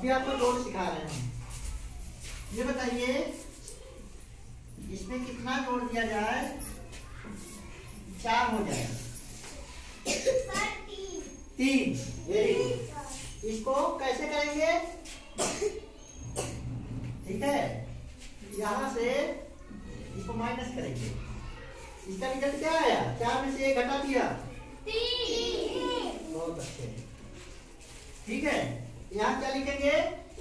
अभी आपको जोड़ सिखा रहे हैं। ये बताइए इसमें कितना जोड़ दिया जाए 4 हो जाए? 3। Very good. इसको कैसे करेंगे? ठीक है, यहाँ से इसको माइनस करेंगे। इसका रिजल्ट क्या आया? 4 में से 1 घटा दिया 3। बहुत अच्छे। ठीक है, यहाँ क्या लिखेंगे?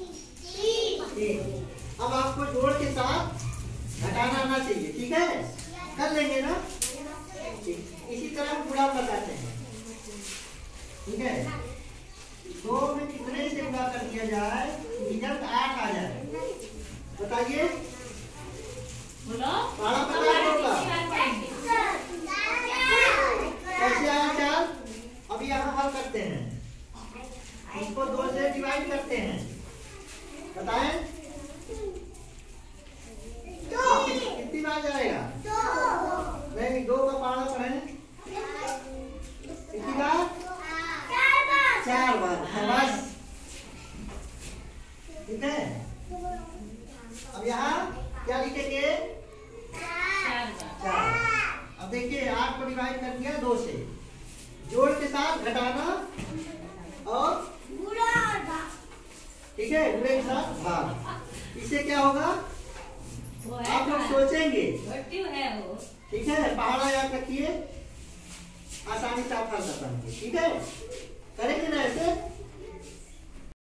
3। अब आपको जोड़ के साथ घटाना आना चाहिए। ठीक है, कर लेंगे ना? इसी तरह गुणा बताते हैं। ठीक है, 2 में कितने से गुणा कर दिया जाए रिजल्ट 8 आ जाए? बताइए। बोलो। पढ़ा पता होगा कैसे आया 4? अभी यहाँ हल करते हैं, इसको 2 से डिवाइड करते हैं। बताएं कितनी बार जाएगा? 2। नहीं, 2 का पहाड़ा पढ़े कितनी बार? 4 बार। बस ठीक है। अब यहाँ क्या लिखेंगे? 4। अब देखिए 8 को डिवाइड कर दिया 2 से, जोड़ के साथ घटाना और ठीक है गुणे के साथ भाग। इससे क्या होगा? आप लोग सोचेंगे है वो। ठीक है, पहाड़ा याद रखिए, आसानी से आप हल कर पाएंगे। ठीक है, करेंगे ना ऐसे?